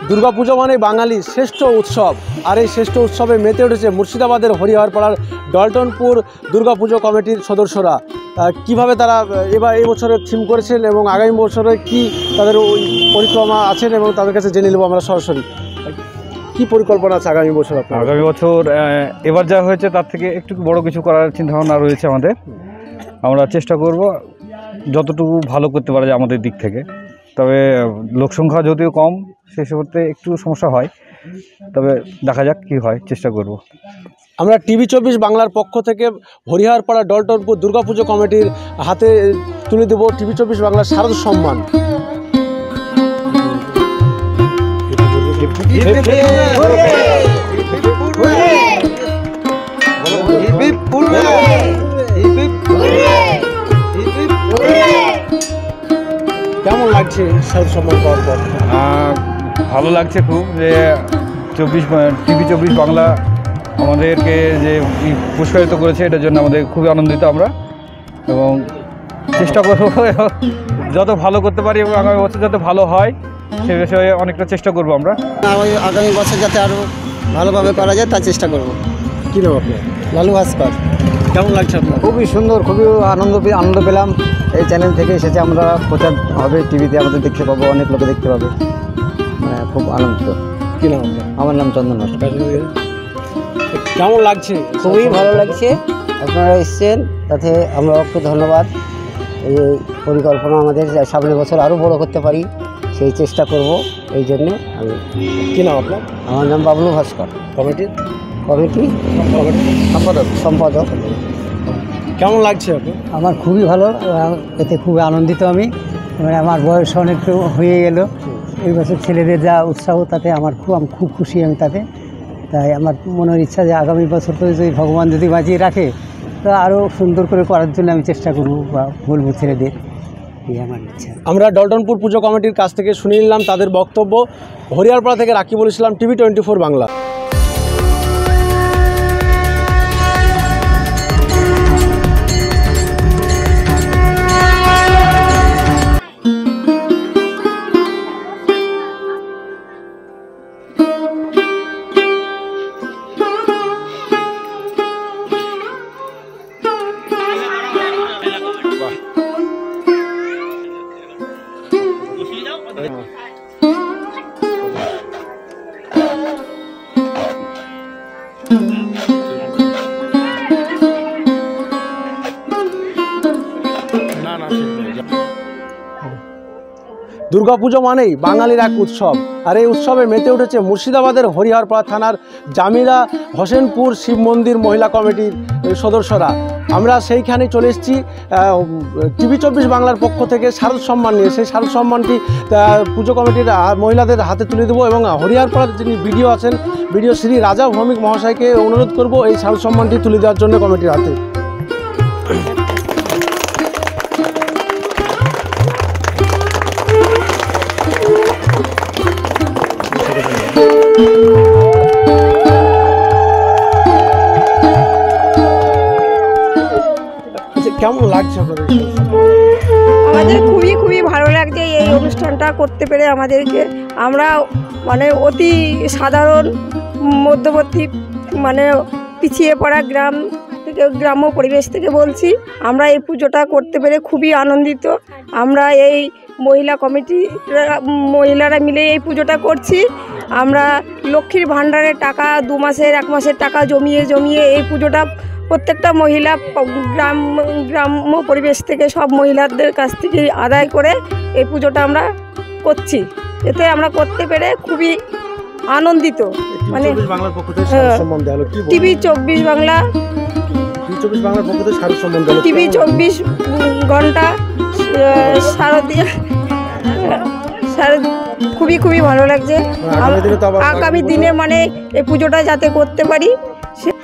দুর্গাপুজো মানে বাঙালির শ্রেষ্ঠ উৎসব, আর এই শ্রেষ্ঠ উৎসবে মেতে উঠেছে মুর্শিদাবাদের হরিহরপাড়ার ডলটনপুর দুর্গাপুজো কমিটির সদস্যরা। কিভাবে তারা এই বছরের থিম করেছেন এবং আগামী বছরে কি তাদের ওই পরিক্রমা আছেন এবং তাদের কাছে জেনে নেব আমরা সরাসরি। কি পরিকল্পনা আছে আগামী বছর? আগামী বছর এবার যা হয়েছে তার থেকে একটু বড় কিছু করার চিন্তাভাবনা রয়েছে আমাদের। আমরা চেষ্টা করব যতটুকু ভালো করতে পারা যায় আমাদের দিক থেকে। তবে লোকসংখ্যা যদিও কম, সেই ক্ষেত্রে একটু সমস্যা হয়, তবে দেখা যাক কি হয়, চেষ্টা করব। আমরা টিভি 24 বাংলার পক্ষ থেকে হরিহরপাড়া ডলটনপুর দুর্গাপুজো কমিটির হাতে তুলে দেব টিভি 24 বাংলার শারদ সম্মান। কেমন লাগছে শারদ সম্মান পাওয়ার পর? ভালো লাগছে খুব, যে টিভি 24 বাংলা আমাদেরকে যে পুরস্কারিত করেছে, এটার জন্য আমাদের খুবই আনন্দিত আমরা, এবং চেষ্টা করব যত ভালো করতে পারি এবং আগামী বছর যাতে ভালো হয় সে বিষয়ে অনেকটা চেষ্টা করব আমরা। আগামী বছর যাতে আরও ভালোভাবে করা যায় তার চেষ্টা করব। কী নাম আপনার? লালু ভাস্কর। কেমন লাগছে আপনার? খুবই সুন্দর, খুবই আনন্দ পেলাম। এই চ্যানেল থেকে এসেছে, আমরা প্রচার হবে টিভিতে, আমাদের দেখতে পাবো, অনেক লোকে দেখতে পাবে, খুব আনন্দিত। কী নাম আপনার? আমার নাম চন্দন মাস্টার। কেমন লাগছে? খুবই ভালো লাগছে, আপনারা এসছেন তাতে আমরা একটু ধন্যবাদ। এই পরিকল্পনা আমাদের সামনের বছর আরও বড় করতে পারি সেই চেষ্টা করব, এই জন্যে আমি। কী নাম আপনার? আমার নাম বাবলু ভাস্কর। কমিটি সম্পাদক। কেমন লাগছে আপনার? আমার খুবই ভালো, এতে খুবই আনন্দিত আমি। আমার বয়স অনেকটু হয়ে গেল, এই বছর ছেলেদের যা উৎসাহ তাতে আমি খুব খুশি আমি তাতে। তাই আমার মনের ইচ্ছা যে আগামী বছর তো যদি ভগবান যদি বাঁচিয়ে রাখে তো আরও সুন্দর করে করার জন্য আমি চেষ্টা করব বা বলবো ছেলেদের, এই আমার ইচ্ছা। আমরা ডলটনপুর পুজো কমিটির কাছ থেকে শুনে নিলাম তাদের বক্তব্য। হরিহরপাড়া থেকে রাকিবুল ইসলাম, টিভি 24 বাংলা। দুর্গাপুজো মানেই বাঙালির এক উৎসব, আর এই উৎসবে মেতে উঠেছে মুর্শিদাবাদের হরিহরপাড়া থানার জামিলা হোসেনপুর শিব মন্দির মহিলা কমিটির সদস্যরা। আমরা সেইখানে চলে এসেছি টিভি 24 বাংলার পক্ষ থেকে শারদ সম্মান নিয়ে। সেই শারদ সম্মানটি পুজো কমিটির মহিলাদের হাতে তুলে দেবো, এবং হরিহরপাড়ার যিনি বিডিও আছেন, বিডিও শ্রী রাজা ভৌমিক মহাশয়কে অনুরোধ করব এই শারদ সম্মানটি তুলে দেওয়ার জন্য কমিটির হাতে। কেমন লাগছে আপনাদের? আমাদের খুবই ভালো লাগছে এই অনুষ্ঠানটা করতে পেরে আমাদেরকে। আমরা অতি সাধারণ মধ্যবর্তী পিছিয়ে পড়া গ্রাম্য পরিবেশ থেকে বলছি। আমরা এই পুজোটা করতে পেরে খুবই আনন্দিত। আমরা এই মহিলারা মিলে এই পুজোটা করছি। আমরা লক্ষ্মীর ভাণ্ডারের টাকা 2 মাসের 1 মাসের টাকা জমিয়ে এই পুজোটা প্রত্যেকটা মহিলা গ্রাম্য পরিবেশ থেকে সব মহিলাদের কাছ থেকে আদায় করে এই পুজোটা আমরা করছি। এতে আমরা করতে পেরে খুবই আনন্দিত। টিভি 24 বাংলা, টিভি 24 ঘন্টা শারদীয়া খুবই ভালো লাগছে। আগামী দিনে এই পুজোটা যাতে করতে পারি সে